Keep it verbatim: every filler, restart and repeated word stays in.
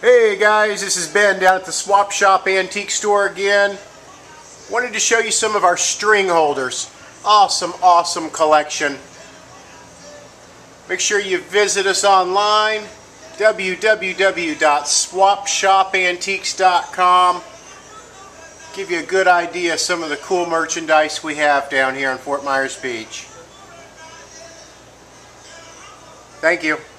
Hey guys, this is Ben down at the Swap Shop Antique Store again. Wanted to show you some of our string holders. Awesome, awesome collection. Make sure you visit us online, w w w dot swap shop antiques dot com. Give you a good idea of some of the cool merchandise we have down here in Fort Myers Beach. Thank you.